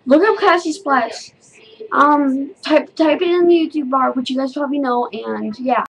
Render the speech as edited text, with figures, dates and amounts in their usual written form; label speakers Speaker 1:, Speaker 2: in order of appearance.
Speaker 1: Look up Cassie Splats. Type it in the YouTube bar, which you guys probably know, and yeah.